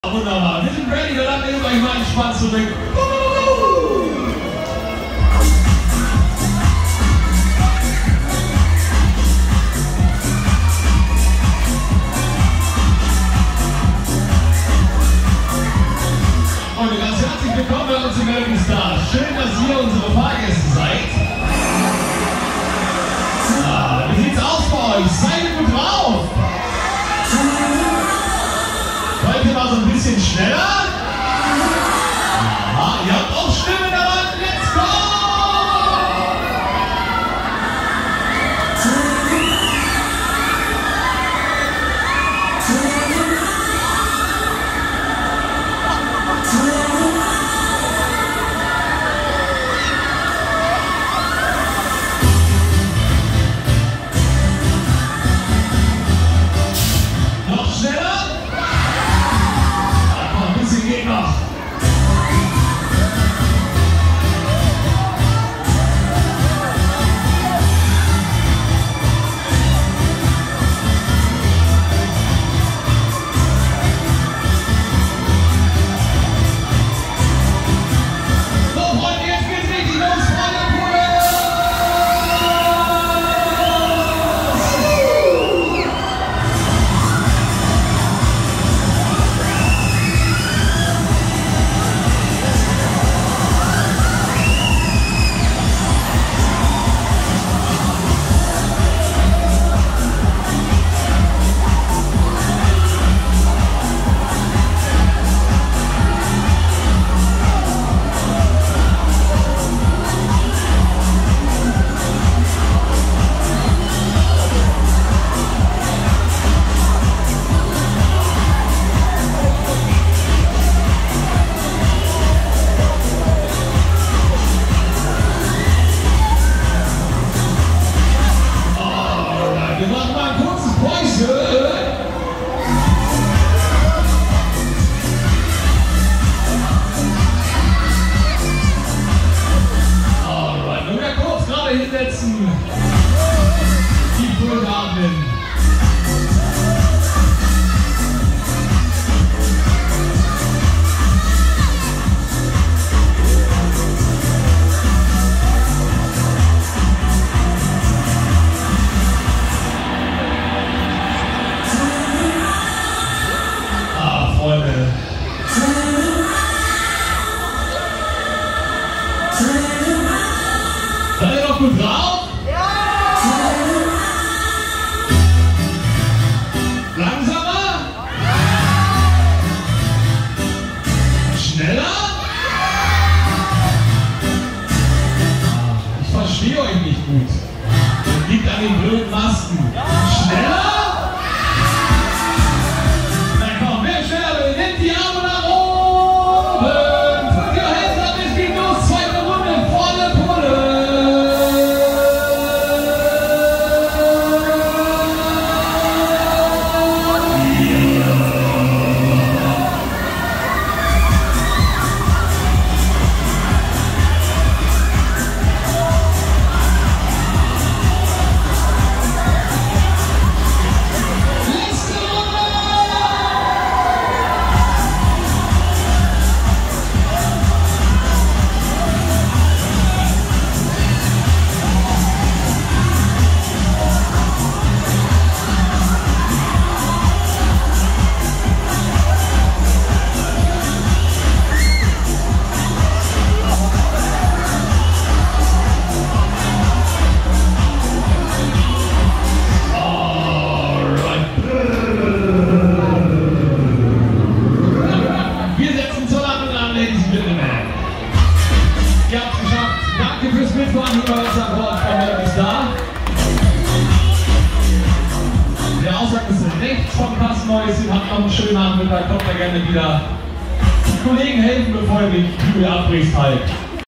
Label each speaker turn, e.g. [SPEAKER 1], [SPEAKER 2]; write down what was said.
[SPEAKER 1] Wunderbar. Wir sind ready, wir landen euch mal entspannt zurück. Und ganz herzlich willkommen bei uns im American Star. Schön, dass ihr unsere Fahrgäste seid. Wie sieht's aus bei euch? Seid ihr gut drauf? Heute mal so ein bisschen schneller. Aha, ihr habt auch Stimme in der Hand. Let's go! Noch schneller? Geht noch. So, Freunde, jetzt geht's richtig los. Wir machen mal ein kurzes Päuschen. Alright, nur mehr kurz gerade hinsetzen. Die Pulgatmen. Freunde. Seid ihr noch gut drauf? Ja! Langsamer? Schneller? Ich verstehe euch nicht gut. Das liegt an den blöden Masken. Schneller? Die Arme nach oben! Put your hands up, es geht los! Zweite Runde, volle Pulle! Ihr habt es geschafft. Danke fürs Mitfahren hier bei uns an Bord von American Star. Der Ausgang ist rechts vom Kassenhäuschen. Habt noch einen schönen Abend. Kommt da gerne wieder. Die Kollegen helfen, bevor ihr die Kühe abbrichst halt.